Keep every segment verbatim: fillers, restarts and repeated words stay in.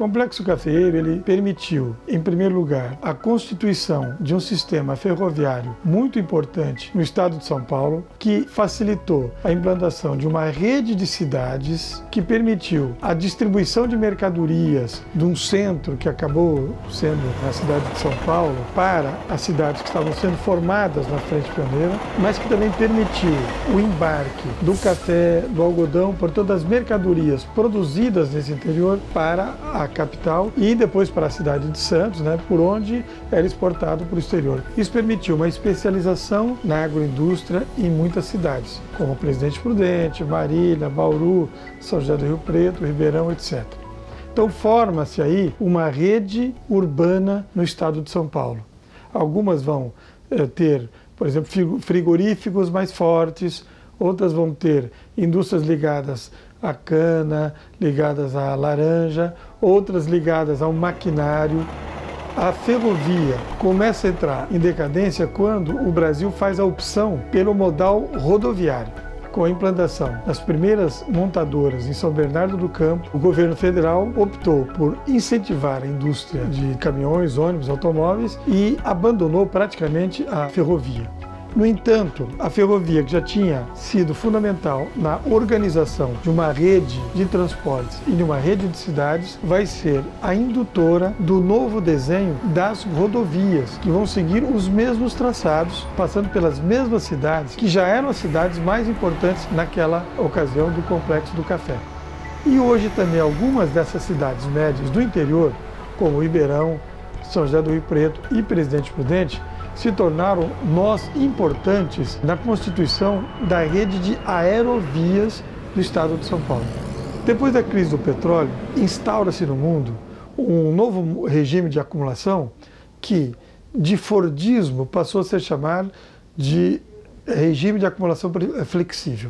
complexo cafeeiro ele permitiu, em primeiro lugar, a constituição de um sistema ferroviário muito importante no estado de São Paulo, que facilitou a implantação de uma rede de cidades que permitiu a distribuição de mercadorias de um centro que acabou sendo na cidade de São Paulo para as cidades que estavam sendo formadas na Frente Pioneira, mas que também permitiu o embarque do café, do algodão, por todas as mercadorias produzidas nesse interior para a capital e depois para a cidade de Santos, né, por onde era exportado para o exterior. Isso permitiu uma especialização na agroindústria em muitas cidades, como Presidente Prudente, Marília, Bauru, São José do Rio Preto, Ribeirão, etcétera. Então forma-se aí uma rede urbana no estado de São Paulo. Algumas vão eh, ter, por exemplo, frigoríficos mais fortes, outras vão ter indústrias ligadas à cana, ligadas à laranja, outras ligadas ao maquinário. A ferrovia começa a entrar em decadência quando o Brasil faz a opção pelo modal rodoviário. Com a implantação das primeiras montadoras em São Bernardo do Campo, o governo federal optou por incentivar a indústria de caminhões, ônibus, automóveis e abandonou praticamente a ferrovia. No entanto, a ferrovia, que já tinha sido fundamental na organização de uma rede de transportes e de uma rede de cidades, vai ser a indutora do novo desenho das rodovias, que vão seguir os mesmos traçados, passando pelas mesmas cidades, que já eram as cidades mais importantes naquela ocasião do Complexo do Café. E hoje também algumas dessas cidades médias do interior, como Ribeirão, São José do Rio Preto e Presidente Prudente, se tornaram nós importantes na constituição da rede de aerovias do estado de São Paulo. Depois da crise do petróleo, instaura-se no mundo um novo regime de acumulação que, de Fordismo, passou a ser chamado de regime de acumulação flexível.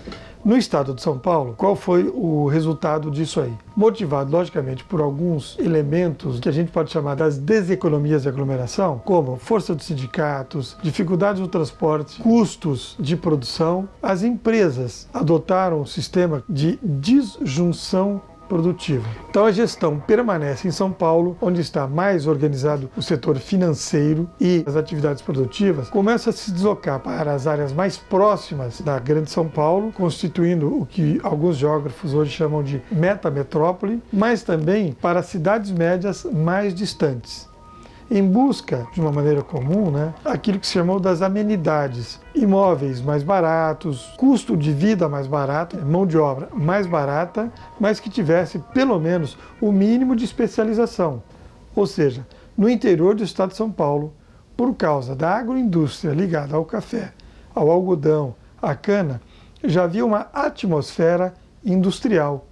No estado de São Paulo, qual foi o resultado disso aí? Motivado, logicamente, por alguns elementos que a gente pode chamar das deseconomias de aglomeração, como força dos sindicatos, dificuldades no transporte, custos de produção, as empresas adotaram um sistema de disjunção produtiva. Então a gestão permanece em São Paulo, onde está mais organizado o setor financeiro e as atividades produtivas começam a se deslocar para as áreas mais próximas da Grande São Paulo, constituindo o que alguns geógrafos hoje chamam de metametrópole, mas também para cidades médias mais distantes, em busca, de uma maneira comum, né, aquilo que se chamou das amenidades, imóveis mais baratos, custo de vida mais barato, mão de obra mais barata, mas que tivesse pelo menos o mínimo de especialização. Ou seja, no interior do estado de São Paulo, por causa da agroindústria ligada ao café, ao algodão, à cana, já havia uma atmosfera industrial.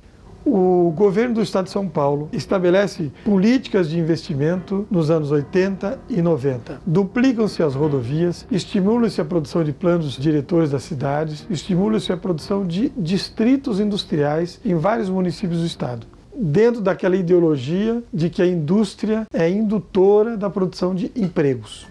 O governo do estado de São Paulo estabelece políticas de investimento nos anos oitenta e noventa. Duplicam-se as rodovias, estimula-se a produção de planos diretores das cidades, estimula-se a produção de distritos industriais em vários municípios do estado, dentro daquela ideologia de que a indústria é indutora da produção de empregos.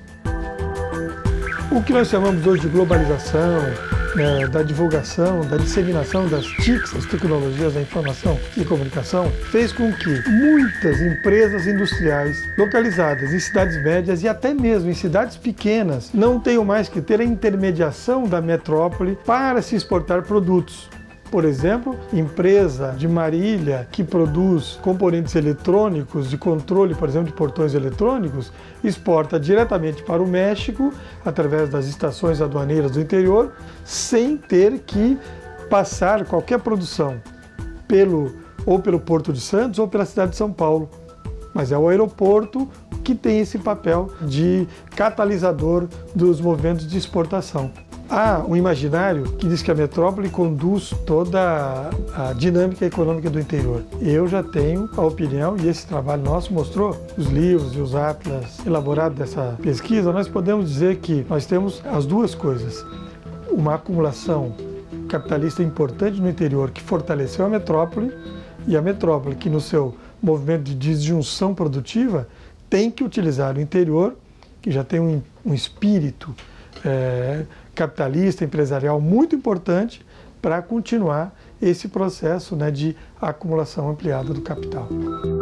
O que nós chamamos hoje de globalização, né, da divulgação, da disseminação das T I Cs, as tecnologias da informação e comunicação, fez com que muitas empresas industriais localizadas em cidades médias e até mesmo em cidades pequenas não tenham mais que ter a intermediação da metrópole para se exportar produtos. Por exemplo, empresa de Marília que produz componentes eletrônicos, de controle, por exemplo, de portões eletrônicos, exporta diretamente para o México, através das estações aduaneiras do interior, sem ter que passar qualquer produção pelo, ou pelo Porto de Santos ou pela cidade de São Paulo. Mas é o aeroporto que tem esse papel de catalisador dos movimentos de exportação. Há um imaginário que diz que a metrópole conduz toda a dinâmica econômica do interior. Eu já tenho a opinião, e esse trabalho nosso mostrou, os livros e os atlas elaborados dessa pesquisa, nós podemos dizer que nós temos as duas coisas. Uma acumulação capitalista importante no interior que fortaleceu a metrópole, e a metrópole que no seu movimento de disjunção produtiva tem que utilizar o interior, que já tem um, um espírito é, capitalista, empresarial muito importante para continuar esse processo, né, de acumulação ampliada do capital.